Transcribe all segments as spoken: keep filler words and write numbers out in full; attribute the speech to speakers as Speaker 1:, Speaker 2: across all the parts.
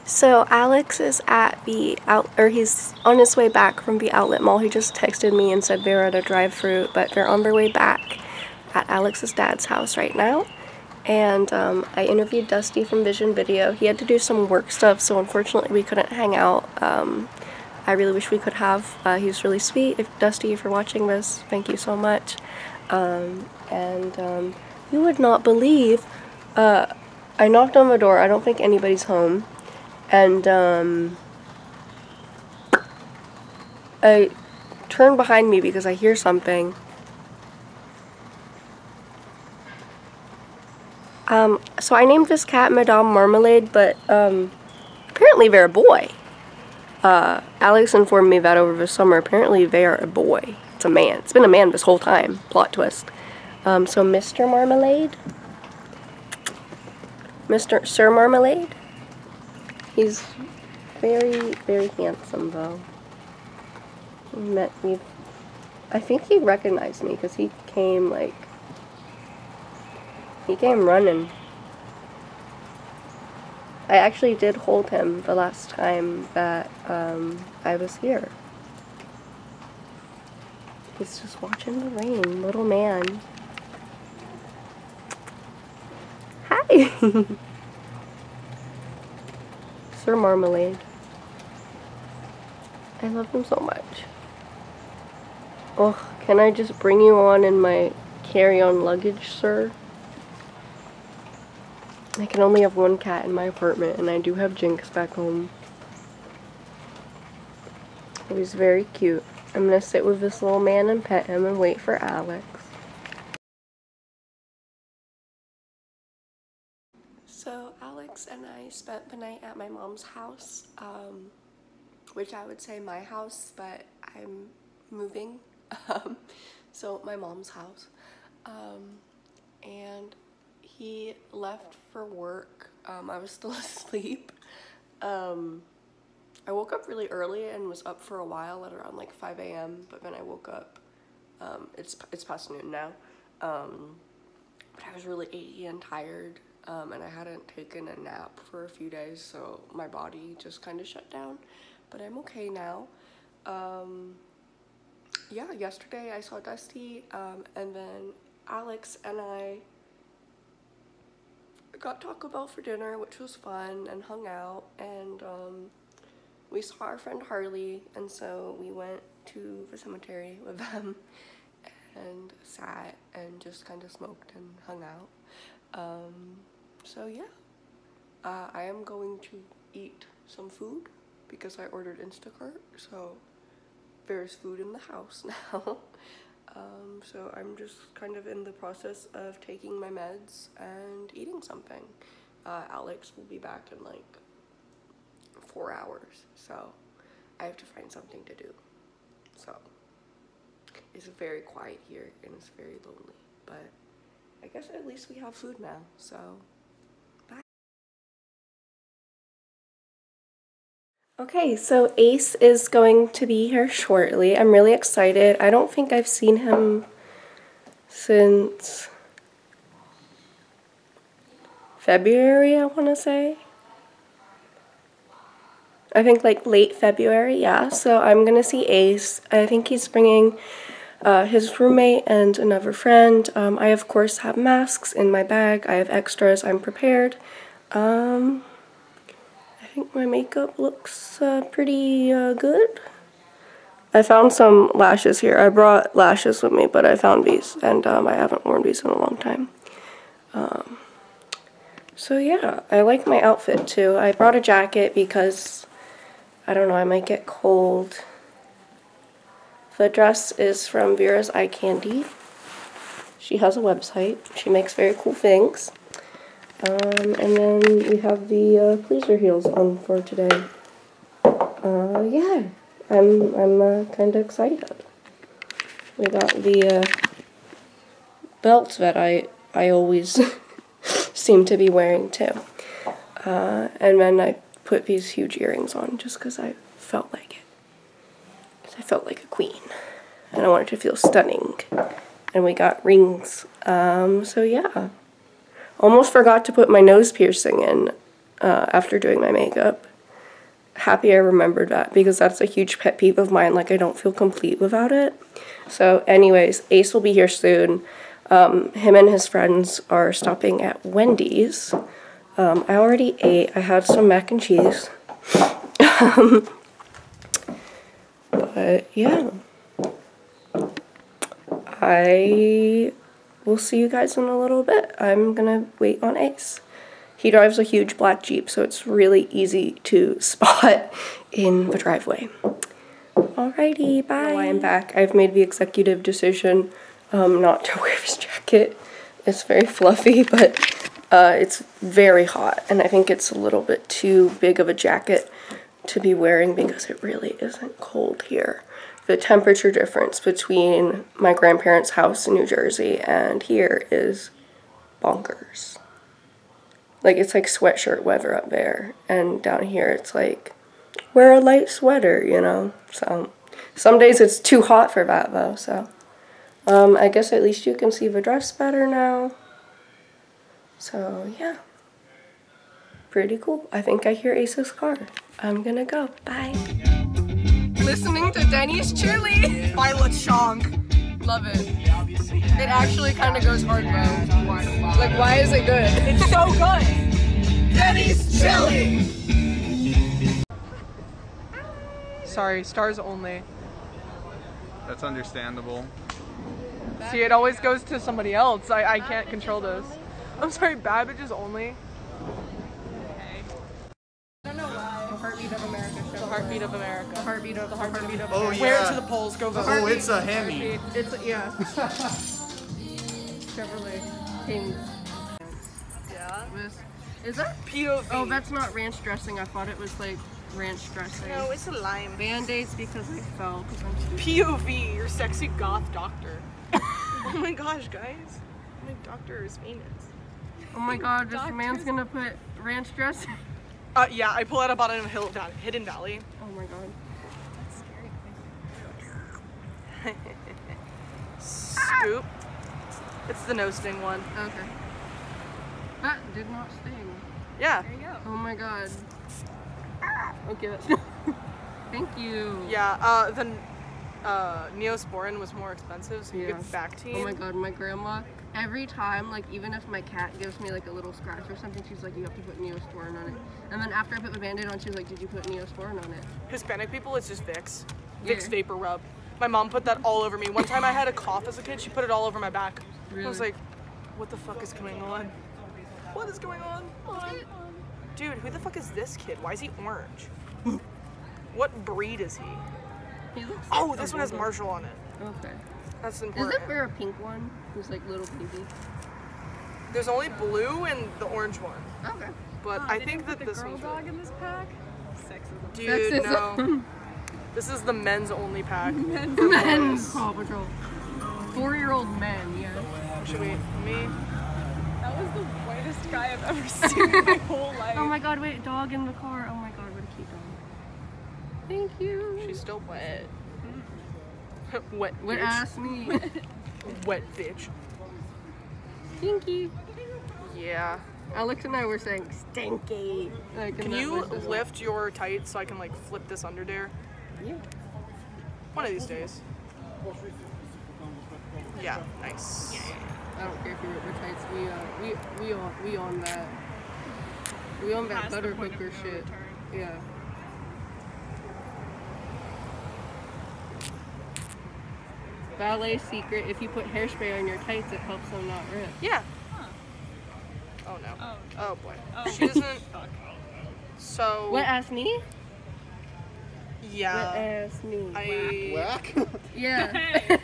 Speaker 1: So Alex is at the out, or he's on his way back from the outlet mall. He just texted me and said they're at a drive-thru, but they're on their way back at Alex's dad's house right now. And um, I interviewed Dusty from Vision Video. He had to do some work stuff, so unfortunately we couldn't hang out. Um, I really wish we could have. Uh, he was really sweet. If Dusty, if you're watching this, thank you so much. Um, and um, you would not believe, uh, I knocked on the door. I don't think anybody's home. And um, I turn behind me because I hear something. Um, so I named this cat Madame Marmalade, but um, apparently they're a boy. Uh, Alex informed me that over the summer. Apparently they are a boy. It's a man. It's been a man this whole time. Plot twist. Um, so Mister Marmalade, Mister Sir Marmalade. He's very, very handsome, though. He met me. I think he recognized me because he came, like, he came running. I actually did hold him the last time that um, I was here. He's just watching the rain, little man. Hi! Sir Marmalade. I love him so much. Oh, can I just bring you on in my carry-on luggage, sir? I can only have one cat in my apartment, and I do have Jinx back home. He's very cute. I'm gonna sit with this little man and pet him and wait for Alex. So Alex and I spent the night at my mom's house, um, which I would say my house, but I'm moving, um, so my mom's house, um, and he left for work. um, I was still asleep. um, I woke up really early and was up for a while at around like five A M but then I woke up, um, it's, it's past noon now, um, but I was really achy and tired. Um, and I hadn't taken a nap for a few days, so my body just kind of shut down, but I'm okay now. Um, yeah, yesterday I saw Dusty, um, and then Alex and I got Taco Bell for dinner, which was fun, and hung out, and um, we saw our friend Harley, and so we went to the cemetery with them and sat and just kind of smoked and hung out. Um, So yeah, uh, I am going to eat some food because I ordered Instacart, so there's food in the house now. um, so I'm just kind of in the process of taking my meds and eating something. Uh, Alex will be back in like four hours, so I have to find something to do. So it's very quiet here and it's very lonely, but I guess at least we have food now, so okay, so Ace is going to be here shortly. I'm really excited. I don't think I've seen him since February, I want to say. I think like late February, yeah. So I'm going to see Ace. I think he's bringing uh, his roommate and another friend. Um, I, of course, have masks in my bag. I have extras. I'm prepared. Um... I think my makeup looks uh, pretty uh, good. I found some lashes here. I brought lashes with me, but I found these, and um, I haven't worn these in a long time. Um, so yeah, I like my outfit too. I brought a jacket because, I don't know, I might get cold. The dress is from Vera's Eye Candy. She has a website. She makes very cool things. Um, and then we have the uh, pleaser heels on for today. Uh, yeah, I'm, I'm uh, kind of excited. We got the uh, belts that I, I always seem to be wearing too. Uh, and then I put these huge earrings on just because I felt like it. Because I felt like a queen. And I wanted to feel stunning. And we got rings. Um, so yeah. Almost forgot to put my nose piercing in uh, after doing my makeup. happy I remembered that because that's a huge pet peeve of mine. Like, I don't feel complete without it. So anyways, Ace will be here soon. Um, him and his friends are stopping at Wendy's. Um, I already ate. I had some mac and cheese. um, but yeah. I will see you guys in a little bit. I'm gonna wait on Ace. He drives a huge black Jeep, so it's really easy to spot in the driveway. Alrighty, bye. While I'm back, I've made the executive decision um, not to wear this jacket. It's very fluffy, but uh, it's very hot, and I think it's a little bit too big of a jacket to be wearing because it really isn't cold here. The temperature difference between my grandparents' house in New Jersey and here is bonkers. Like, it's like sweatshirt weather up there, and down here it's like, wear a light sweater, you know? So, some days it's too hot for that, though, so. Um, I guess at least you can see the dress better now. So, yeah. Pretty cool. I think I hear Ace's car. I'm gonna go. Bye. Listening to Denny's Chili by LeChonk. Love it. It actually kind of goes hard though. Like, why is it good? It's so good. Denny's Chili. Sorry, stars only.
Speaker 2: That's understandable.
Speaker 1: See, it always goes to somebody else. I, I can't control this. I'm sorry, Babbage's only. Heartbeat of America show. The Heartbeat of America. The Heartbeat of the Heartbeat of
Speaker 2: Oh,
Speaker 1: America.
Speaker 2: yeah.
Speaker 1: Wear it to the polls. Go vote.
Speaker 2: Oh, it's a Hemi.
Speaker 1: It's a, yeah. Chevrolet King.
Speaker 3: Yeah.
Speaker 1: This is that
Speaker 3: P O V.
Speaker 1: Oh, that's not ranch dressing. I thought it was like ranch dressing.
Speaker 3: No, it's a lime.
Speaker 1: Band-Aids because I fell because I'm stupid.
Speaker 3: P O V, your sexy goth doctor. Oh my gosh, guys. My doctor is famous.
Speaker 1: Oh my god, this
Speaker 3: Doctors.
Speaker 1: man's gonna put ranch dressing.
Speaker 3: Uh, yeah, I pull out a bottle of Hill down Hidden Valley.
Speaker 1: Oh my god.
Speaker 3: That's scary. Scoop. It's the no sting one.
Speaker 1: Okay. That did not sting.
Speaker 3: Yeah.
Speaker 4: There you go.
Speaker 1: Oh my god. Okay, that's thank you.
Speaker 3: Yeah, uh, the uh, Neosporin was more expensive, so you
Speaker 1: Yeah.
Speaker 3: get Bactine.
Speaker 1: Oh my god, my grandma, every time, like, even if my cat gives me, like, a little scratch or something, she's like, you have to put Neosporin on it. And then after I put the Band-Aid on, she was like, did you put Neosporin on it?
Speaker 3: Hispanic people, it's just Vicks.
Speaker 1: Yeah.
Speaker 3: Vicks Vapor Rub. My mom put that all over me. One time I had a cough as a kid, she put it all over my back.
Speaker 1: Really?
Speaker 3: I was like, what the fuck is going on? What is going on? Dude, who the fuck is this kid? Why is he orange? What breed is he?
Speaker 1: He looks
Speaker 3: Oh,
Speaker 1: like
Speaker 3: this
Speaker 1: a
Speaker 3: one has
Speaker 1: bulldog.
Speaker 3: Marshall on it.
Speaker 1: Okay.
Speaker 3: That's
Speaker 1: Isn't
Speaker 3: important.
Speaker 1: there a pink one who's, like, little baby?
Speaker 3: There's only blue and the orange one.
Speaker 1: Okay.
Speaker 3: But
Speaker 4: Oh,
Speaker 3: I
Speaker 4: they
Speaker 3: think
Speaker 4: didn't put
Speaker 3: that
Speaker 4: the
Speaker 3: this
Speaker 4: girl
Speaker 3: one's
Speaker 4: dog
Speaker 3: really...
Speaker 4: in this pack. Sexism.
Speaker 3: Dude,
Speaker 1: Sexism.
Speaker 3: no. This is the men's only pack.
Speaker 4: Men's
Speaker 1: Men's Paw Patrol. Four-year-old men, yeah.
Speaker 3: Should we, me?
Speaker 4: That was the whitest guy I've ever seen in my whole life.
Speaker 1: Oh my god, wait, dog in the car. Oh my god, what a cute dog. Thank you.
Speaker 3: She's still wet. Wet
Speaker 1: What
Speaker 3: bitch.
Speaker 1: asked me?
Speaker 3: Wet bitch.
Speaker 1: Stinky.
Speaker 3: Yeah.
Speaker 1: Alex and I were saying stinky. Like,
Speaker 3: Can
Speaker 1: and that
Speaker 3: you
Speaker 1: was just
Speaker 3: lift your tights so I can like flip this under there?
Speaker 1: Like, yeah.
Speaker 3: One of these days. Yeah, nice.
Speaker 1: I don't care if you rip your tights. We uh, we we on we on that. We on that
Speaker 4: Past the
Speaker 1: butter
Speaker 4: point of
Speaker 1: cooker
Speaker 4: no
Speaker 1: shit.
Speaker 4: return.
Speaker 1: Yeah. Ballet secret: if you put hairspray on your tights, it helps them not rip.
Speaker 3: Yeah.
Speaker 4: Huh.
Speaker 3: Oh no.
Speaker 4: Oh.
Speaker 3: Oh boy.
Speaker 4: Oh.
Speaker 3: She doesn't.
Speaker 4: Fuck.
Speaker 3: So.
Speaker 1: What asked me? What
Speaker 3: Yeah.
Speaker 1: asked me?
Speaker 3: I.
Speaker 2: Whack?
Speaker 1: Yeah.
Speaker 4: Hey.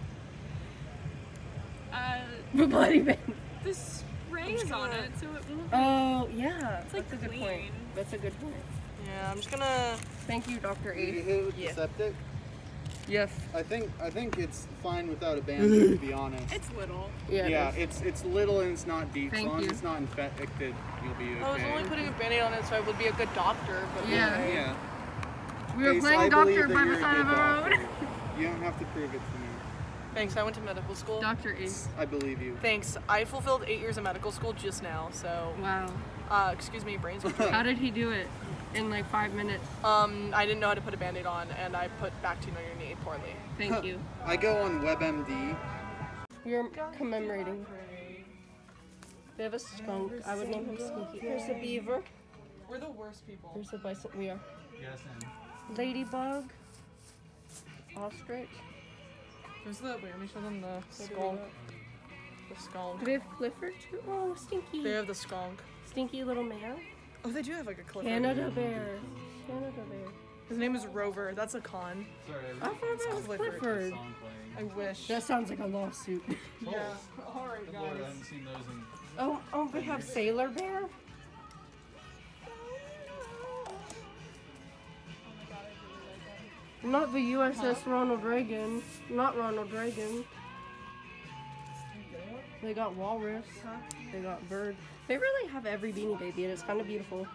Speaker 4: Uh,
Speaker 1: The bloody band.
Speaker 4: the spray is on it, so it won't.
Speaker 1: Oh yeah.
Speaker 4: It's like
Speaker 1: That's a good
Speaker 4: clean.
Speaker 1: point. That's a good point.
Speaker 3: Yeah. I'm just gonna.
Speaker 1: Thank you, Doctor
Speaker 2: Did you
Speaker 1: Ace.
Speaker 2: hit it with
Speaker 3: Yeah.
Speaker 2: the septic?
Speaker 1: Yes.
Speaker 2: I think I think it's fine without a band-aid, to be honest.
Speaker 4: It's little.
Speaker 1: Yeah.
Speaker 2: Yeah,
Speaker 1: it is.
Speaker 2: it's it's little and it's not deep.
Speaker 1: Thank
Speaker 2: as long
Speaker 1: you.
Speaker 2: as it's not infected, you'll be okay.
Speaker 3: I was only putting a band-aid on it so I would be a good doctor, but
Speaker 1: Yeah.
Speaker 3: okay.
Speaker 2: Yeah.
Speaker 1: We were
Speaker 2: Ace,
Speaker 1: playing
Speaker 2: I believe
Speaker 1: doctor
Speaker 2: that
Speaker 1: by
Speaker 2: you're
Speaker 1: the
Speaker 2: a
Speaker 1: side of
Speaker 2: good
Speaker 1: the road.
Speaker 2: doctor. You don't have to prove it to me.
Speaker 3: Thanks. I went to medical school.
Speaker 1: Doctor Ace.
Speaker 2: I believe you.
Speaker 3: Thanks. I fulfilled eight years of medical school just now, so
Speaker 1: Wow.
Speaker 3: uh, excuse me, brains.
Speaker 1: How did he do it? in like five minutes.
Speaker 3: Um, I didn't know how to put a band-aid on, and I put Bactine on your knee poorly.
Speaker 1: Thank you.
Speaker 2: I go on WebMD.
Speaker 1: You're commemorating. They have a skunk. I would name him Sneaky. There's a beaver.
Speaker 3: We're the worst people.
Speaker 1: There's a bison. We are.
Speaker 2: Yes, and
Speaker 1: Ladybug. Ostrich.
Speaker 3: There's the, wait, let me show them the skunk. The skunk.
Speaker 1: Do they have Clifford too? Oh, Stinky.
Speaker 3: They have the skunk.
Speaker 1: Stinky little man.
Speaker 3: Oh, they do have like a Clifford.
Speaker 1: Canada bear. Canada bear.
Speaker 3: His name is Rover. That's a con.
Speaker 2: sorry,
Speaker 1: I thought that was
Speaker 3: Clifford.
Speaker 1: Clifford.
Speaker 2: song playing.
Speaker 3: I wish.
Speaker 1: That sounds like a lawsuit.
Speaker 3: Yeah. Alright,
Speaker 2: Lord, I
Speaker 3: guys.
Speaker 2: haven't seen those in.
Speaker 1: Oh, oh, they have Sailor Bear? Not the U S S Ronald Reagan. Not Ronald Reagan. They got walrus. They got bird. They really have every Beanie Baby, and it's kind of beautiful.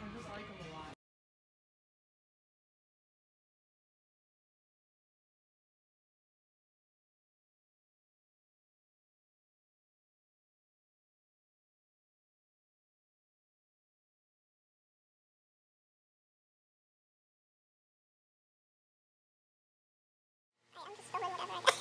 Speaker 5: I'm just filming whatever I got.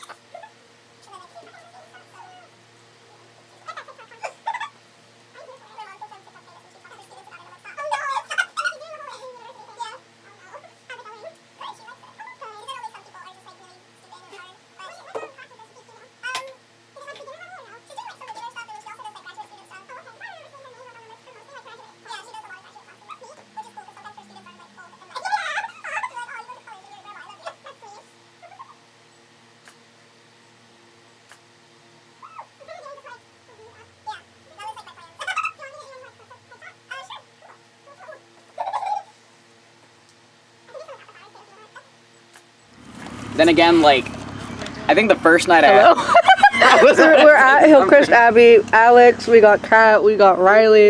Speaker 6: Then again, like, I think the first night I, I was
Speaker 1: We're, we're at Hillcrest Abbey. Alex, we got Kat, we got Riley.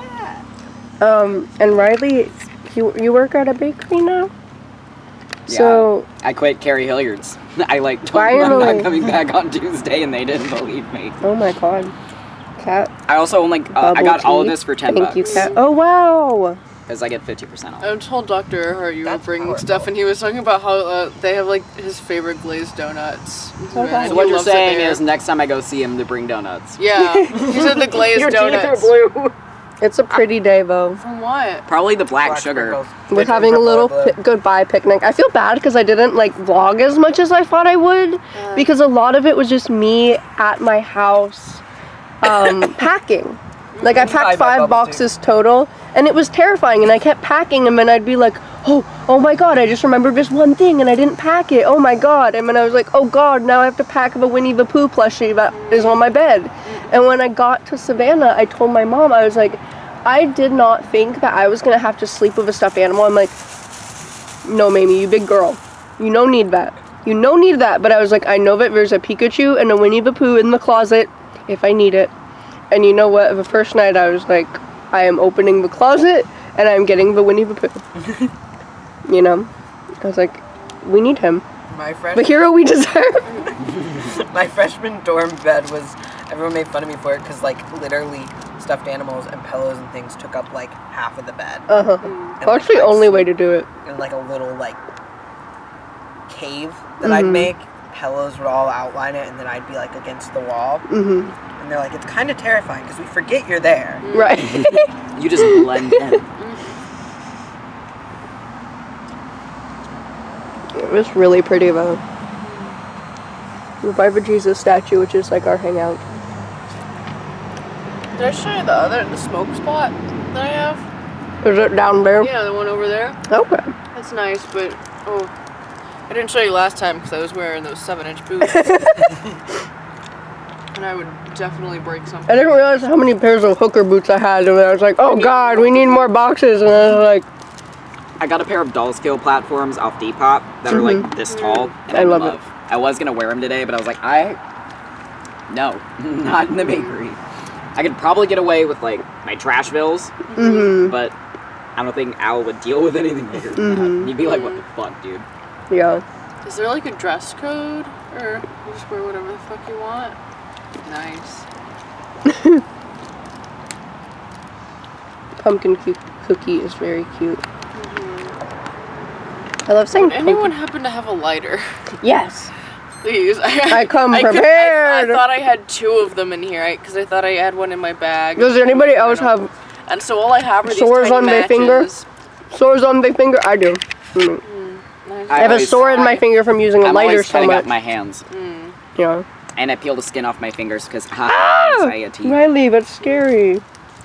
Speaker 1: Um, and Riley, you you work at a bakery now?
Speaker 6: Yeah,
Speaker 1: So
Speaker 6: I quit Carrie Hilliard's. I like told them I'm
Speaker 1: Finally.
Speaker 6: not coming back on Tuesday, and they didn't believe me.
Speaker 1: oh my god, Kat.
Speaker 6: I also only uh, I
Speaker 1: Bubble
Speaker 6: got all of
Speaker 1: tea.
Speaker 6: this for ten
Speaker 1: Thank
Speaker 6: bucks.
Speaker 1: you, Kat. Oh wow.
Speaker 6: Because I get fifty percent off.
Speaker 4: I told Doctor Earhart you were
Speaker 6: That's
Speaker 4: bringing
Speaker 6: horrible.
Speaker 4: stuff, and he was talking about how uh, they have like his favorite glazed donuts.
Speaker 1: wow.
Speaker 4: And
Speaker 6: So
Speaker 4: he
Speaker 6: what you're
Speaker 4: loves it
Speaker 6: saying
Speaker 4: there.
Speaker 6: is next time I go see him to bring donuts.
Speaker 4: Yeah, he said the glazed
Speaker 1: Your
Speaker 4: donuts.
Speaker 1: teeth are blue. It's a pretty day though.
Speaker 4: From what?
Speaker 6: Probably the black, sugar.
Speaker 1: We're having a little pi goodbye picnic. I feel bad because I didn't like vlog as much as I thought I would because a lot of it was just me at my house um, packing. Like I packed five boxes total and it was terrifying and I kept packing them and I'd be like, oh, oh my god, I just remembered this one thing and I didn't pack it. Oh my god. And then I was like, oh god, now I have to pack the Winnie the Pooh plushie that is on my bed. And when I got to Savannah, I told my mom, I was like, I did not think that I was gonna have to sleep with a stuffed animal. I'm like, no, Mamie, you big girl. You no need that. You no need that. But I was like, I know that there's a Pikachu and a Winnie the Pooh in the closet if I need it. And you know what? The first night I was like, I am opening the closet and I'm getting the Winnie the Pooh. You know? I was like, we need him.
Speaker 7: My
Speaker 1: The
Speaker 7: freshman,
Speaker 1: hero we deserve.
Speaker 7: my freshman dorm bed was, everyone made fun of me for it because like literally stuffed animals and pillows and things took up like half of the bed.
Speaker 1: Uh-huh.
Speaker 7: And,
Speaker 1: That's
Speaker 7: like,
Speaker 1: the
Speaker 7: I'd
Speaker 1: only
Speaker 7: sleep
Speaker 1: way to do it.
Speaker 7: in like a little like cave that I'd
Speaker 1: Mhm.
Speaker 7: make. Pillows would all outline it and then I'd be like against the wall.
Speaker 1: Mm-hmm.
Speaker 7: And they're like, it's kind of terrifying because we forget you're there.
Speaker 1: Right.
Speaker 6: You just blend in.
Speaker 1: It was really pretty though. The Bible Jesus statue, which is like our hangout.
Speaker 4: Did I show you the other, the smoke spot that I have?
Speaker 1: Is it down there?
Speaker 4: Yeah, the one over there.
Speaker 1: Okay.
Speaker 4: That's nice, but oh, I didn't show you last time because I was wearing those seven-inch boots, and I would definitely break something.
Speaker 1: I didn't realize how many pairs of hooker boots I had, and I was like, oh god, we need more boxes, and I was like,
Speaker 6: I got a pair of doll scale platforms off Depop that are like this tall, and
Speaker 1: I
Speaker 6: I,
Speaker 1: love
Speaker 6: love. I was gonna wear them today, but I was like, I no, not in the bakery. I could probably get away with like my trash bills,
Speaker 1: mm-hmm.
Speaker 6: but I don't think Al would deal with anything bigger than
Speaker 1: Mhm.
Speaker 6: that. He'd be like, what the fuck, dude?
Speaker 1: Yeah.
Speaker 4: Is there like a dress code, or you just wear whatever the fuck you want? Nice.
Speaker 1: Pumpkin coo- cookie is very cute.
Speaker 4: Mm-hmm.
Speaker 1: I love saying
Speaker 4: Would anyone happen to have a lighter?
Speaker 1: Yes.
Speaker 4: Please.
Speaker 1: I come
Speaker 4: could-
Speaker 1: prepared.
Speaker 4: I, I thought I had two of them in here because I thought I had one in my bag.
Speaker 1: Does anybody else have
Speaker 4: And so all I have are these
Speaker 1: sores
Speaker 4: tiny
Speaker 1: on their
Speaker 4: matches.
Speaker 1: finger? Sores on their finger? I do. Mm.
Speaker 4: Nice.
Speaker 1: I have a
Speaker 6: always-
Speaker 1: sore in my
Speaker 6: I-
Speaker 1: finger from using a
Speaker 6: I'm
Speaker 1: lighter
Speaker 6: always
Speaker 1: so
Speaker 6: cutting
Speaker 1: much.
Speaker 6: up my hands.
Speaker 1: Yeah.
Speaker 6: And I peel the skin off my fingers because ha,
Speaker 1: Ah!
Speaker 6: anxiety.
Speaker 1: Riley, that's scary.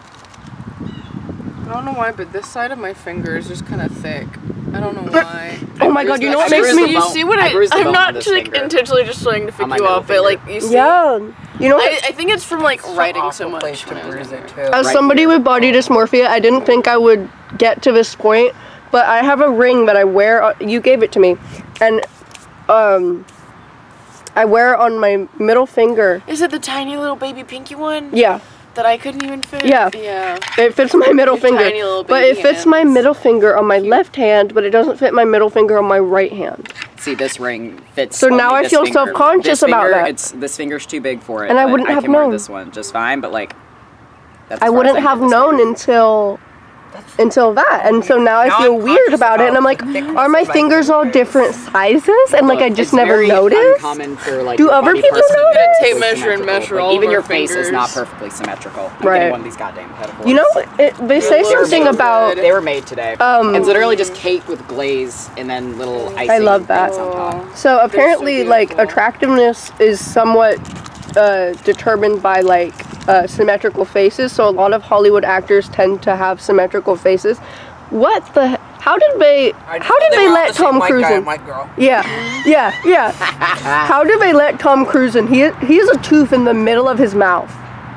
Speaker 4: I don't know why, but this side of my finger is just kind of thick. I don't know why.
Speaker 1: Oh my god, you know what
Speaker 6: I
Speaker 1: makes
Speaker 6: bruised
Speaker 1: me...
Speaker 6: the
Speaker 4: You
Speaker 6: bone-
Speaker 4: see what
Speaker 6: I
Speaker 4: I?
Speaker 6: bruised the
Speaker 4: I'm
Speaker 6: bone
Speaker 4: not
Speaker 6: on this
Speaker 4: like
Speaker 6: finger.
Speaker 4: intentionally just trying to pick
Speaker 6: On my
Speaker 4: you
Speaker 6: middle
Speaker 4: up, but like
Speaker 6: finger.
Speaker 4: you see.
Speaker 1: Yeah. You know what?
Speaker 4: I, I think it's from like
Speaker 7: Such an
Speaker 4: writing
Speaker 7: awful
Speaker 4: so much.
Speaker 7: place to
Speaker 4: when I was
Speaker 7: bruise
Speaker 4: younger.
Speaker 7: it too.
Speaker 1: As
Speaker 6: Right
Speaker 1: somebody
Speaker 6: here.
Speaker 1: with body dysmorphia, I didn't think I would get to this point, but I have a ring that I wear. On, you gave it to me, and um, I wear it on my middle finger.
Speaker 4: Is it the tiny little baby pinky one
Speaker 1: Yeah,
Speaker 4: that I couldn't even fit?
Speaker 1: Yeah.
Speaker 4: Yeah.
Speaker 1: it fits my middle
Speaker 4: Your
Speaker 1: finger,
Speaker 4: tiny little
Speaker 1: but it
Speaker 4: baby
Speaker 1: fits my
Speaker 4: hands.
Speaker 1: middle finger on my left hand, but it doesn't fit my middle finger on my right hand.
Speaker 6: See, this ring fits.
Speaker 1: So now
Speaker 6: only
Speaker 1: I
Speaker 6: this
Speaker 1: feel
Speaker 6: finger.
Speaker 1: self-conscious
Speaker 6: This
Speaker 1: about
Speaker 6: finger,
Speaker 1: that.
Speaker 6: It's this finger's too big for it.
Speaker 1: And I
Speaker 6: but
Speaker 1: wouldn't
Speaker 6: I
Speaker 1: have
Speaker 6: can wear
Speaker 1: known.
Speaker 6: this one just fine, but like. That's
Speaker 1: I
Speaker 6: as far as
Speaker 1: wouldn't
Speaker 6: can
Speaker 1: have
Speaker 6: with this
Speaker 1: known
Speaker 6: finger.
Speaker 1: until until that, and so now I
Speaker 7: Now
Speaker 1: feel
Speaker 7: I'm
Speaker 1: weird
Speaker 7: conscious
Speaker 1: about it, and I'm like,
Speaker 7: about the thickness
Speaker 1: are my
Speaker 7: of my
Speaker 1: fingers all
Speaker 7: fingers.
Speaker 1: different sizes? And like I
Speaker 6: Look,
Speaker 1: just
Speaker 6: it's
Speaker 1: never
Speaker 6: very
Speaker 1: noticed.
Speaker 6: uncommon for, like,
Speaker 1: Do
Speaker 6: your
Speaker 1: other
Speaker 6: body
Speaker 1: people
Speaker 6: parts to be
Speaker 1: notice?
Speaker 6: perfectly
Speaker 4: Tape measure and
Speaker 6: symmetrical.
Speaker 4: measure
Speaker 6: Like,
Speaker 4: all
Speaker 6: even
Speaker 4: of
Speaker 6: your
Speaker 4: our
Speaker 6: face is not
Speaker 4: fingers.
Speaker 6: perfectly symmetrical. I'm
Speaker 1: Right.
Speaker 6: getting one of these goddamn pedicures.
Speaker 1: You know, it, they say
Speaker 6: They were
Speaker 1: something
Speaker 6: made-
Speaker 1: about.
Speaker 6: They were made today.
Speaker 1: Um,
Speaker 6: it's literally just cake with glaze and then little icing.
Speaker 1: I love that.
Speaker 6: bits on top.
Speaker 1: So apparently, like
Speaker 4: beautiful.
Speaker 1: attractiveness is somewhat uh, determined by like uh, symmetrical faces. So a lot of Hollywood actors tend to have symmetrical faces. What the? How did they?
Speaker 7: I just
Speaker 1: How did
Speaker 7: thought
Speaker 1: they
Speaker 7: were all
Speaker 1: let
Speaker 7: the same
Speaker 1: Tom
Speaker 7: white
Speaker 1: Cruise
Speaker 7: guy
Speaker 1: in?
Speaker 7: and white girl.
Speaker 1: Yeah, yeah, yeah. How did they let Tom Cruise in? He he has a tooth in the middle of his mouth.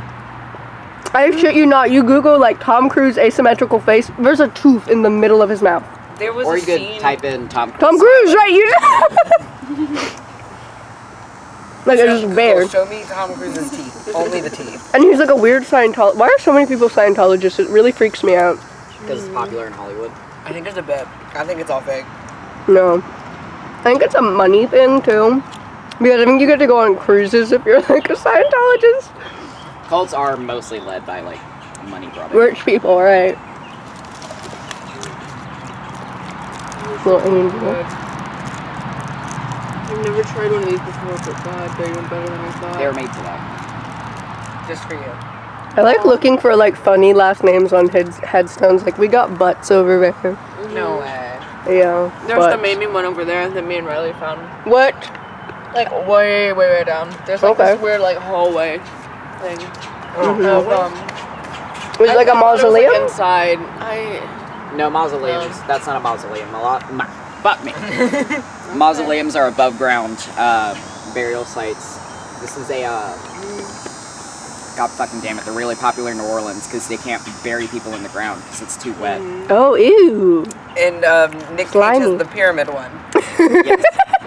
Speaker 1: I shit you not. You Google like Tom Cruise asymmetrical face. There's a tooth in the middle of his mouth.
Speaker 7: There was
Speaker 6: Or
Speaker 7: a
Speaker 6: you could
Speaker 7: scene.
Speaker 6: type in Tom Cruise.
Speaker 1: Tom Cruise, right? You. Like it's just
Speaker 7: Google,
Speaker 1: bare.
Speaker 7: Show me Tom Cruise's teeth. Only the teeth.
Speaker 1: And he's like a weird Scientologist. Why are so many people Scientologists? It really freaks me out.
Speaker 6: Because it's popular in Hollywood.
Speaker 7: I think it's a bit. I think it's all fake.
Speaker 1: No. I think it's a money thing too. Because I think you get to go on cruises if you're like a Scientologist.
Speaker 6: Cults are mostly led by like money grubbing.
Speaker 1: Rich people, right? Little angel.
Speaker 4: I've never tried one of these before, but God, they're even better than I thought.
Speaker 6: They were made today.
Speaker 7: Just for you.
Speaker 1: I like looking for like funny last names on heads headstones. Like we got butts over there.
Speaker 7: No way.
Speaker 1: Yeah.
Speaker 4: There's
Speaker 1: butts.
Speaker 4: the Mamie one over there that me and Riley found.
Speaker 1: What?
Speaker 4: Like way, way, way down. There's like
Speaker 1: Okay.
Speaker 4: this weird like hallway thing.
Speaker 1: Mhm.
Speaker 4: Of, um,
Speaker 1: Was it like a
Speaker 4: I thought it was,
Speaker 1: mausoleum?
Speaker 4: Like, inside. I
Speaker 6: No, mausoleums. That's not a mausoleum. A lot. Ma- fuck me. Mausoleums are above ground uh, burial sites. This is a. Uh, God fucking damn it! They're really popular in New Orleans because they can't bury people in the ground because it's too wet.
Speaker 1: Oh, ew.
Speaker 7: And um, Nick Cage
Speaker 1: Slimy.
Speaker 7: is the pyramid one.
Speaker 6: Yes.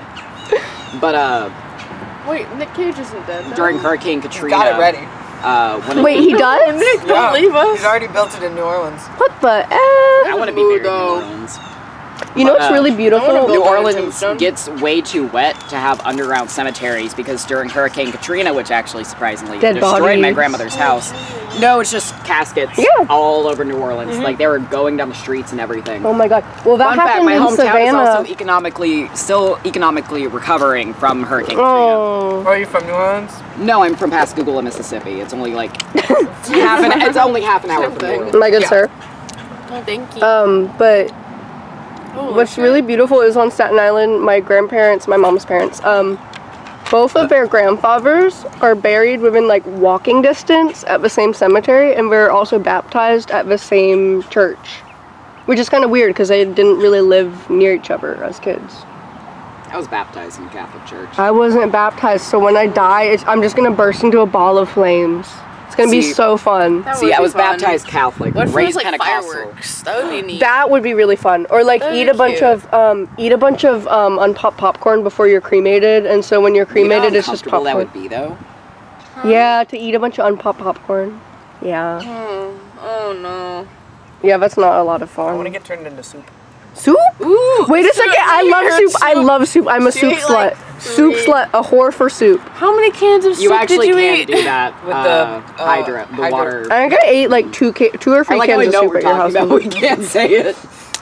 Speaker 6: But uh,
Speaker 4: wait, Nick Cage isn't dead. No.
Speaker 6: during Hurricane Katrina,
Speaker 7: Got it ready.
Speaker 6: Uh, when
Speaker 1: Wait, he does?
Speaker 4: Nick, don't
Speaker 7: Yeah.
Speaker 4: leave us.
Speaker 7: He's already built it in New Orleans.
Speaker 1: What the
Speaker 6: I
Speaker 1: eh?
Speaker 6: want to be buried in New
Speaker 4: Though.
Speaker 6: Orleans.
Speaker 1: You know what's
Speaker 6: Uh,
Speaker 1: really
Speaker 4: I wanna
Speaker 1: beautiful?
Speaker 4: go-
Speaker 6: New
Speaker 4: Built on a
Speaker 6: Orleans
Speaker 4: tombstone?
Speaker 6: gets way too wet to have underground cemeteries because during Hurricane Katrina, which actually surprisingly
Speaker 1: Dead
Speaker 6: destroyed my
Speaker 1: bodies.
Speaker 6: grandmother's house, no, it's just caskets
Speaker 1: Yeah.
Speaker 6: all over New Orleans. Like they were going down the streets and everything.
Speaker 1: Oh my god. Well, that
Speaker 6: Fun fact:
Speaker 1: happened
Speaker 6: my
Speaker 1: in
Speaker 6: hometown
Speaker 1: Savannah.
Speaker 6: is also economically, still economically recovering from Hurricane
Speaker 1: Oh.
Speaker 7: Are you from New Orleans?
Speaker 6: Katrina. No, I'm from Pascagoula, Mississippi. It's only like half an. It's only half an hour
Speaker 4: Same
Speaker 6: from
Speaker 4: thing.
Speaker 6: New Orleans.
Speaker 1: My good
Speaker 7: Yeah.
Speaker 1: sir.
Speaker 4: Oh, thank you.
Speaker 1: Um, but
Speaker 4: Holy
Speaker 1: what's
Speaker 4: shit.
Speaker 1: really beautiful is on Staten Island, my grandparents, my mom's parents, um, both of their grandfathers are buried within like walking distance at the same cemetery, and we're also baptized at the same church. Which is kind of weird because they didn't really live near each other as kids.
Speaker 6: I was baptized in the Catholic Church.
Speaker 1: I wasn't baptized, so when I die, it's, I'm just gonna burst into a ball of flames. It's gonna be
Speaker 6: See-
Speaker 1: so fun.
Speaker 4: That
Speaker 6: See,
Speaker 4: would
Speaker 6: I
Speaker 4: be
Speaker 6: was
Speaker 4: fun.
Speaker 6: baptized Catholic,
Speaker 4: What if it
Speaker 6: raised
Speaker 4: was like
Speaker 6: Pentecostal.
Speaker 4: fireworks? That would be neat.
Speaker 1: That would be really fun. Or like
Speaker 4: That'd
Speaker 1: eat
Speaker 4: be
Speaker 1: a bunch
Speaker 4: cute.
Speaker 1: of um, eat a bunch of um, unpopped popcorn before you're cremated, and so when you're
Speaker 6: You know how
Speaker 1: cremated, it's just
Speaker 6: uncomfortable
Speaker 1: popcorn.
Speaker 6: that would be, though.
Speaker 1: Yeah, to eat a bunch of unpopped popcorn. Yeah,
Speaker 4: Oh, oh no.
Speaker 1: yeah, that's not a lot of
Speaker 7: I want to
Speaker 1: fun.
Speaker 7: get turned into soup.
Speaker 1: Soup?
Speaker 4: Ooh.
Speaker 1: Wait a
Speaker 4: so
Speaker 1: second, I
Speaker 4: you
Speaker 1: love
Speaker 4: heard
Speaker 1: soup. I love soup. I'm a
Speaker 4: She
Speaker 1: soup
Speaker 4: ate,
Speaker 1: slut.
Speaker 4: like,
Speaker 1: Soup
Speaker 4: three-
Speaker 1: slut. A whore for soup.
Speaker 4: How many cans of
Speaker 6: You
Speaker 4: soup
Speaker 6: actually
Speaker 4: did you
Speaker 6: can
Speaker 4: eat?
Speaker 6: do that
Speaker 7: With
Speaker 6: uh,
Speaker 7: the, uh,
Speaker 6: hydra, the
Speaker 7: hydra-
Speaker 6: water.
Speaker 1: I think I ate like two, ca- two or
Speaker 6: I
Speaker 1: three
Speaker 6: like how we
Speaker 1: cans
Speaker 6: know
Speaker 1: of
Speaker 6: what
Speaker 1: soup
Speaker 6: we're
Speaker 1: at your house.
Speaker 6: talking about. We can't say it.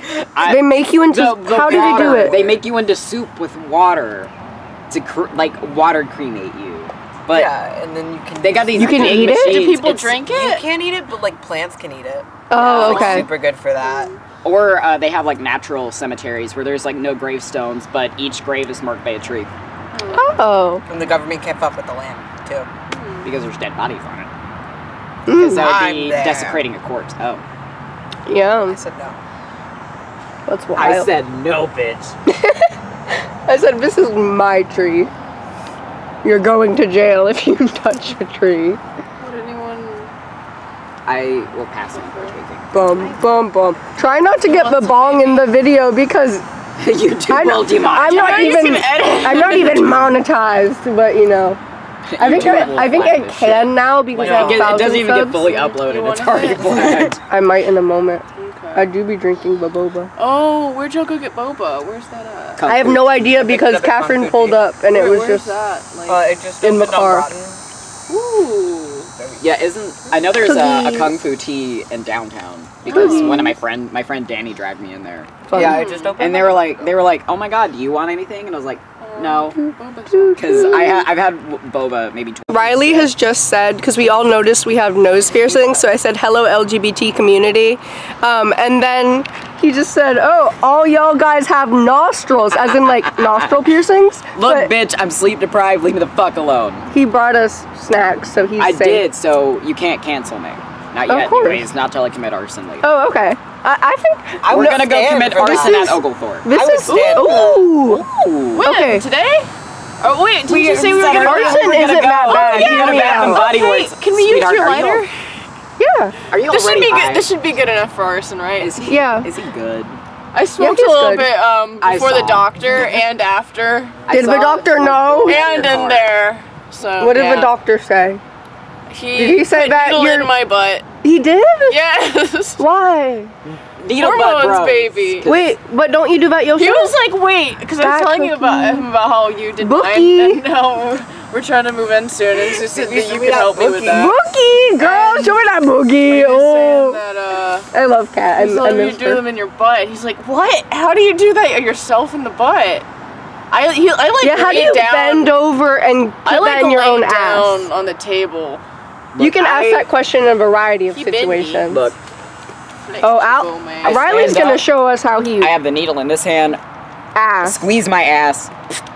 Speaker 6: I,
Speaker 1: They make you into.
Speaker 6: the, the
Speaker 1: how do they do
Speaker 6: water,
Speaker 1: it?
Speaker 6: They make you into soup with water to cr- like water cremate you. But
Speaker 7: yeah, and then you can.
Speaker 6: they got these.
Speaker 1: You can
Speaker 6: big
Speaker 1: eat it?
Speaker 6: machines.
Speaker 4: Do people
Speaker 6: It's-
Speaker 4: drink
Speaker 7: You
Speaker 4: it?
Speaker 7: can't eat it, but like plants can eat it.
Speaker 1: Oh,
Speaker 7: It's, like,
Speaker 1: okay.
Speaker 7: super good for that.
Speaker 6: Or uh, they have like natural cemeteries where there's like no gravestones, but each grave is marked by a tree
Speaker 1: Oh.
Speaker 7: And the government can't fuck with the land too.
Speaker 6: because there's dead bodies on it. Because that would
Speaker 7: I'm
Speaker 6: be
Speaker 7: there.
Speaker 6: desecrating a corpse. Oh,
Speaker 7: I
Speaker 1: Yeah.
Speaker 7: said no.
Speaker 1: That's wild.
Speaker 6: I said no, bitch.
Speaker 1: I said, this is my tree. You're going to jail if you touch a tree.
Speaker 4: Would anyone?
Speaker 6: I will pass on for drinking.
Speaker 1: Bum, bum, bum. Try not to get the bong in the video because
Speaker 6: YouTube
Speaker 1: I
Speaker 6: will
Speaker 1: know,
Speaker 6: demonetize.
Speaker 1: I'm not
Speaker 4: You
Speaker 1: even
Speaker 4: can edit.
Speaker 1: I'm not even monetized, but you know. I think
Speaker 6: YouTube will
Speaker 1: I, I think
Speaker 6: flag
Speaker 1: I
Speaker 6: this shit.
Speaker 1: can now because
Speaker 6: Like,
Speaker 1: I have
Speaker 6: it, it
Speaker 1: thousand
Speaker 6: doesn't even get
Speaker 1: subs.
Speaker 6: fully uploaded.
Speaker 4: You
Speaker 6: It's
Speaker 4: wanna
Speaker 6: already
Speaker 4: hit?
Speaker 6: flagged.
Speaker 1: I might in a moment.
Speaker 4: Okay.
Speaker 1: I do be drinking boba.
Speaker 4: Oh, where'd y'all go get boba? Where's that at?
Speaker 1: I have no idea because
Speaker 7: up at
Speaker 1: Catherine
Speaker 7: Kung Fu
Speaker 1: pulled
Speaker 7: Tea.
Speaker 1: up and it
Speaker 4: Where-
Speaker 1: was
Speaker 4: where's
Speaker 1: just
Speaker 4: that? Like,
Speaker 7: Uh, it just
Speaker 1: In the
Speaker 7: opened on
Speaker 1: car.
Speaker 7: Rotten.
Speaker 4: ooh.
Speaker 6: Yeah, isn't I know there's a, a
Speaker 1: Cookies.
Speaker 6: Kung Fu Tea in downtown because one of my friend my friend Danny dragged me in there,
Speaker 1: fun.
Speaker 7: Yeah, it just opened.
Speaker 6: and they were like they were like, oh my god, do you want anything? And I was like, no,
Speaker 4: Boba's
Speaker 6: because I ha- I've had w- boba maybe twice.
Speaker 1: Riley has just said, because we all noticed we have nose piercings, so I said, hello L G B T community. Um, and then he just said, oh, all y'all guys have nostrils, as in like nostril piercings.
Speaker 6: Look,
Speaker 1: But
Speaker 6: bitch, I'm sleep deprived. Leave me the fuck alone.
Speaker 1: he brought us snacks, so he's
Speaker 6: I
Speaker 1: safe.
Speaker 6: did, so you can't cancel me. Not
Speaker 1: Of
Speaker 6: yet,
Speaker 1: course.
Speaker 6: anyways. Not till I commit arson later.
Speaker 1: Oh, okay. I, I think
Speaker 7: I
Speaker 6: We're
Speaker 7: would
Speaker 6: gonna go
Speaker 7: stand
Speaker 6: commit
Speaker 7: for
Speaker 6: arson
Speaker 7: that.
Speaker 6: at Oglethorpe.
Speaker 1: this
Speaker 7: I would
Speaker 1: is
Speaker 7: stand for that.
Speaker 1: ooh.
Speaker 6: Ooh.
Speaker 4: When?
Speaker 1: Okay.
Speaker 4: Today? Oh wait, did
Speaker 6: We
Speaker 4: you say we were
Speaker 6: said
Speaker 4: gonna
Speaker 6: earlier
Speaker 1: arson
Speaker 6: we were gonna
Speaker 1: isn't
Speaker 6: go.
Speaker 1: that bad.
Speaker 6: Oh, yeah,
Speaker 1: Hear
Speaker 6: go to
Speaker 1: me
Speaker 6: Bath and
Speaker 1: out.
Speaker 6: Body
Speaker 4: Hey,
Speaker 6: Works.
Speaker 4: can we use
Speaker 6: Sweetheart,
Speaker 4: your
Speaker 6: are you-
Speaker 4: lighter?
Speaker 1: Yeah.
Speaker 6: Are you
Speaker 4: This should
Speaker 6: already
Speaker 4: be
Speaker 6: high?
Speaker 4: good. This should be good enough for arson, right?
Speaker 6: Is he?
Speaker 1: Yeah.
Speaker 6: Is he good?
Speaker 4: I smoked
Speaker 1: he's
Speaker 4: a little
Speaker 1: good.
Speaker 4: bit um
Speaker 6: I
Speaker 4: before the
Speaker 6: saw.
Speaker 4: doctor and after
Speaker 6: I
Speaker 1: Did the
Speaker 6: saw
Speaker 1: doctor
Speaker 6: it.
Speaker 1: know?
Speaker 4: and in there. So
Speaker 1: What did
Speaker 4: yeah.
Speaker 1: the doctor say?
Speaker 4: He
Speaker 1: Did he say
Speaker 4: put
Speaker 1: that
Speaker 4: needle
Speaker 1: you're-
Speaker 4: in my butt?
Speaker 1: He did?
Speaker 4: Yes.
Speaker 1: Why?
Speaker 6: Needle butt
Speaker 4: Hormones,
Speaker 6: bros.
Speaker 4: baby.
Speaker 1: Wait, but don't you do that
Speaker 4: He
Speaker 1: yourself?
Speaker 4: was like, wait, because I was
Speaker 1: That
Speaker 4: telling you about
Speaker 1: cookie.
Speaker 4: him about how you did
Speaker 1: Bookie.
Speaker 4: mine, and now we're trying to move in soon, and so said
Speaker 7: You
Speaker 4: that you
Speaker 7: should be
Speaker 4: could
Speaker 7: that
Speaker 4: help me with
Speaker 7: Bookie.
Speaker 4: that.
Speaker 1: Boogie, girl,
Speaker 4: And
Speaker 1: show me that boogie.
Speaker 4: He was
Speaker 1: Oh,
Speaker 4: saying that, uh,
Speaker 1: I love cat.
Speaker 4: he's
Speaker 1: I, I
Speaker 4: letting you
Speaker 1: miss
Speaker 4: do
Speaker 1: her.
Speaker 4: them in your butt. He's like, what? How do you do that yourself in the butt? I he, I like
Speaker 1: Yeah, how do
Speaker 4: lay
Speaker 1: you
Speaker 4: down.
Speaker 1: bend over and put
Speaker 4: I like
Speaker 1: that in your
Speaker 4: lay
Speaker 1: own
Speaker 4: down
Speaker 1: ass?
Speaker 4: on the table.
Speaker 1: You can ask
Speaker 6: I-
Speaker 1: that question in a variety of
Speaker 4: He bend me.
Speaker 1: situations.
Speaker 6: Look,
Speaker 1: Oh, Al-
Speaker 4: Flexible, man.
Speaker 1: Riley's
Speaker 6: stand
Speaker 1: gonna
Speaker 6: up.
Speaker 1: show us how he
Speaker 6: I have the needle in this hand.
Speaker 1: ass.
Speaker 6: Squeeze my ass.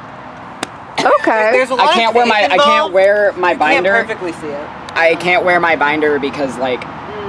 Speaker 1: Okay.
Speaker 7: There's a lot
Speaker 6: I can't
Speaker 7: of
Speaker 6: wear my
Speaker 7: faith
Speaker 6: I can't
Speaker 7: involved.
Speaker 6: wear my
Speaker 7: You can't
Speaker 6: binder.
Speaker 7: perfectly see it.
Speaker 6: I can't wear my binder because like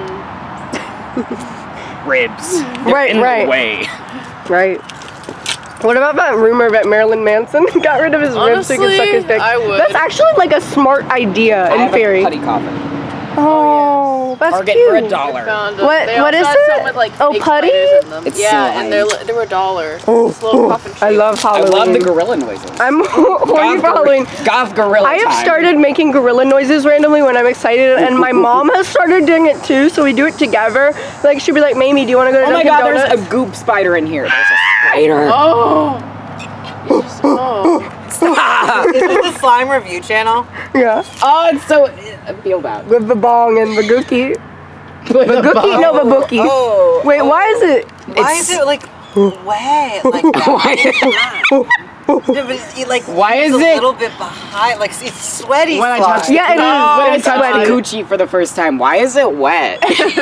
Speaker 6: ribs. They're
Speaker 1: Right,
Speaker 6: in
Speaker 1: right.
Speaker 6: the way.
Speaker 1: Right. What about that rumor that Marilyn Manson got rid of his ribs so he could suck his
Speaker 4: Honestly,
Speaker 1: dick?
Speaker 4: I would.
Speaker 1: That's actually like a smart idea
Speaker 6: I
Speaker 1: in
Speaker 6: have
Speaker 1: theory.
Speaker 6: a putty coffin.
Speaker 1: Oh, that's
Speaker 6: Target
Speaker 1: cute.
Speaker 6: for a dollar.
Speaker 4: Found 'em.
Speaker 1: What-
Speaker 4: They
Speaker 1: what
Speaker 4: also
Speaker 1: is
Speaker 4: had
Speaker 1: it?
Speaker 4: some with, like,
Speaker 1: Oh,
Speaker 4: fake
Speaker 1: putty?
Speaker 4: spiders in them.
Speaker 6: It's
Speaker 4: yeah,
Speaker 6: slime.
Speaker 4: and they're li- they were a dollar.
Speaker 1: Oh,
Speaker 4: This little
Speaker 1: oh,
Speaker 4: coffin
Speaker 1: I
Speaker 4: shape.
Speaker 1: love
Speaker 6: I
Speaker 1: Halloween.
Speaker 6: love the gorilla noises.
Speaker 1: I'm horny for
Speaker 6: Goth
Speaker 1: Halloween.
Speaker 6: gor- Goth gorilla
Speaker 1: I have
Speaker 6: time.
Speaker 1: started making gorilla noises randomly when I'm excited, and my mom has started doing it too, so we do it together. Like, she'd be like, Mamie, do you want to go to
Speaker 6: Oh my
Speaker 1: Dunkin'
Speaker 6: god,
Speaker 1: Donuts?
Speaker 6: there's a goop spider in here. There's a spider.
Speaker 4: Oh. You just- oh.
Speaker 7: Is this the slime review channel?
Speaker 1: Yeah,
Speaker 6: Oh, it's so. I feel bad.
Speaker 1: with the bong and the gookie. Bagookie? No, Babookie.
Speaker 7: Oh.
Speaker 1: Wait, why is it?
Speaker 7: Why
Speaker 6: It's-
Speaker 7: is it like wet like that?
Speaker 6: Why,
Speaker 7: Yeah, but it's, it, like
Speaker 6: Why is
Speaker 7: it's a
Speaker 6: it-
Speaker 7: little bit behind? Like it's sweaty.
Speaker 6: when I
Speaker 7: slime.
Speaker 6: touched
Speaker 1: Yeah, it is.
Speaker 6: when I
Speaker 1: It's
Speaker 6: touched
Speaker 1: sweaty.
Speaker 6: the coochie for the first time, why is it wet?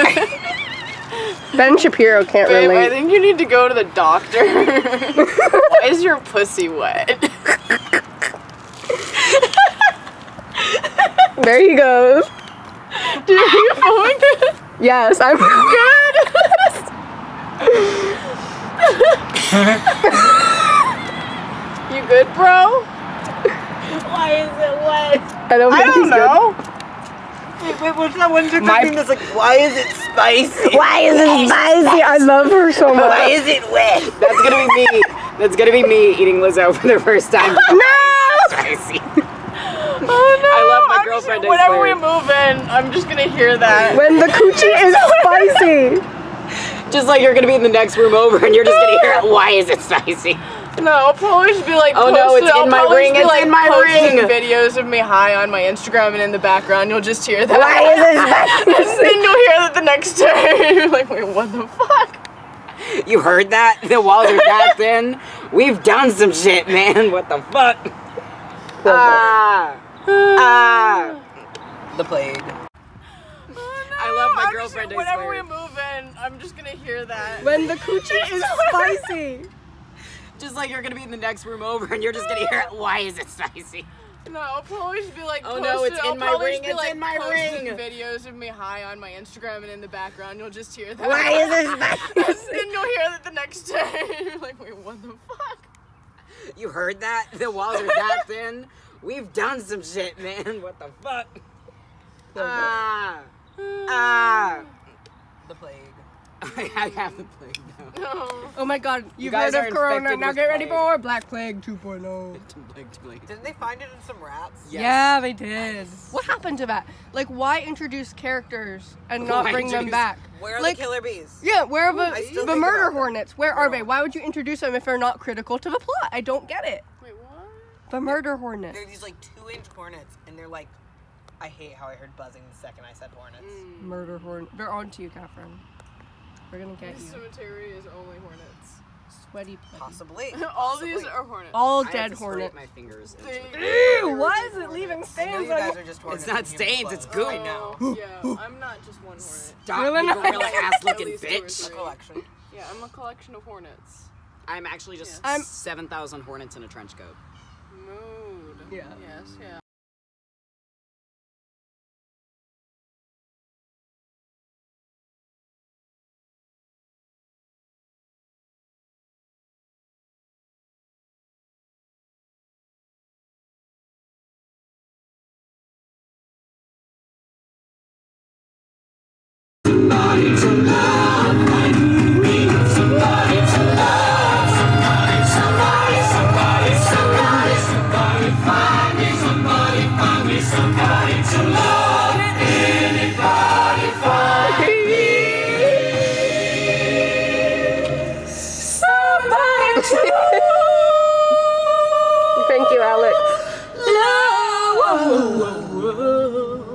Speaker 1: Ben Shapiro can't
Speaker 4: Babe, I
Speaker 1: relate.
Speaker 4: think you need to go to the doctor. Why is your pussy wet?
Speaker 1: There he goes.
Speaker 4: Dude, are you filming this?
Speaker 1: Yes, I'm
Speaker 4: You good, bro? Why is it wet?
Speaker 1: I don't
Speaker 4: I
Speaker 1: think
Speaker 4: don't
Speaker 1: he's good.
Speaker 4: know.
Speaker 7: Wait, wait, what's that one chick
Speaker 6: My-
Speaker 7: cooking that's like, why is it spicy?
Speaker 1: Why is it spicy? I love her so
Speaker 7: Why
Speaker 1: much.
Speaker 7: is it wet?
Speaker 6: That's gonna be me. That's gonna be me eating Lizzo for the first time.
Speaker 1: No!
Speaker 6: Spicy.
Speaker 4: Oh no!
Speaker 6: I love my
Speaker 4: I'm
Speaker 6: girlfriend,
Speaker 4: Just,
Speaker 6: I
Speaker 4: whenever
Speaker 6: swear.
Speaker 4: we move in, I'm just gonna hear that.
Speaker 1: When the coochie is spicy.
Speaker 6: Just like you're gonna be in the next room over and you're just gonna hear it. Why is it spicy?
Speaker 4: No, I'll probably just be like,
Speaker 6: Oh, no,
Speaker 4: posted-
Speaker 6: it's in
Speaker 4: I'll
Speaker 6: my
Speaker 4: probably
Speaker 6: ring,
Speaker 4: just be,
Speaker 6: it's
Speaker 4: like,
Speaker 6: in my
Speaker 4: posting
Speaker 6: ring.
Speaker 4: videos of me high on my Instagram, and in the background you'll just hear that.
Speaker 1: Why is it
Speaker 4: And
Speaker 1: spicy?
Speaker 4: then you'll hear that the next day. You're like, wait, what the fuck?
Speaker 6: You heard that? The walls are that thin? We've done some shit, man. What the fuck? Ah. Ah.
Speaker 7: The plague.
Speaker 6: I love my
Speaker 3: I'm
Speaker 6: girlfriend.
Speaker 3: Just, whenever we move in, I'm just gonna hear that.
Speaker 1: When the coochie is spicy.
Speaker 6: Just like you're gonna be in the next room over and you're just gonna hear it. Why is it spicy?
Speaker 3: No, I'll probably just be like,
Speaker 6: Oh, no,
Speaker 3: posted-
Speaker 6: it's
Speaker 3: I'll
Speaker 6: in my
Speaker 3: probably
Speaker 6: ring,
Speaker 3: just be,
Speaker 6: it's
Speaker 3: like,
Speaker 6: in my
Speaker 3: posting
Speaker 6: ring.
Speaker 3: videos of me high on my Instagram, and in the background you'll just hear that.
Speaker 6: Why is it
Speaker 3: And
Speaker 6: spicy?
Speaker 3: then you'll hear that the next day. You're like, wait, what the fuck?
Speaker 6: You heard that? The walls are that thin? We've done some shit, man. What the fuck? Ah. Ah.
Speaker 7: The plague.
Speaker 6: I have the plague now.
Speaker 3: No.
Speaker 1: Oh my god, you've
Speaker 6: guys
Speaker 1: heard
Speaker 6: are
Speaker 1: of Corona.
Speaker 6: infected
Speaker 1: Now
Speaker 6: with
Speaker 1: get ready
Speaker 6: plague.
Speaker 1: for Black Plague two point oh.
Speaker 6: Plague, plague.
Speaker 7: Didn't they find it in some rats?
Speaker 6: Yes.
Speaker 1: Yeah, they did. What happened to that? Like, why introduce characters and not
Speaker 6: Why
Speaker 1: bring them
Speaker 6: introduce-
Speaker 1: back?
Speaker 7: Where are
Speaker 1: Like-
Speaker 7: the killer bees?
Speaker 1: Yeah, where are
Speaker 7: I
Speaker 1: the,
Speaker 7: still
Speaker 1: the
Speaker 7: think
Speaker 1: murder
Speaker 7: about that.
Speaker 1: hornets? Where are they? Why would you introduce them if they're not critical to the plot? I don't get it.
Speaker 3: Wait, what?
Speaker 1: The murder hornet.
Speaker 7: They're these like two inch hornets, and they're like, I hate how I heard buzzing the second I said hornets.
Speaker 1: Murder hornet. They're on to you, Catherine. We're gonna get
Speaker 3: This
Speaker 1: you.
Speaker 3: cemetery is only hornets.
Speaker 1: Sweaty putty.
Speaker 7: Possibly.
Speaker 3: All these
Speaker 7: Possibly.
Speaker 3: are hornets.
Speaker 1: All
Speaker 6: I had
Speaker 1: dead
Speaker 6: to scrape
Speaker 1: hornets.
Speaker 6: my fingers.
Speaker 3: They-
Speaker 6: into-
Speaker 1: Ew, why is it leaving
Speaker 7: I know
Speaker 1: stains
Speaker 7: you
Speaker 1: on
Speaker 7: guys
Speaker 1: you?
Speaker 7: are just hornets.
Speaker 6: It's not
Speaker 7: in human
Speaker 6: stains, it's
Speaker 7: clothes.
Speaker 6: goop.
Speaker 3: I know. Yeah, I'm not just one hornet.
Speaker 6: Stop,
Speaker 1: Really
Speaker 6: you
Speaker 1: not?
Speaker 6: gorilla ass
Speaker 3: At
Speaker 6: looking
Speaker 3: least two or
Speaker 6: bitch.
Speaker 3: three.
Speaker 7: Collection.
Speaker 3: Yeah, I'm a collection of hornets.
Speaker 6: I'm actually just
Speaker 1: I'm-
Speaker 6: seven thousand hornets in a trench coat.
Speaker 3: Mood.
Speaker 1: Yeah.
Speaker 3: Yes, yeah.
Speaker 1: Thank you, Alex.
Speaker 6: Whoa, whoa, whoa.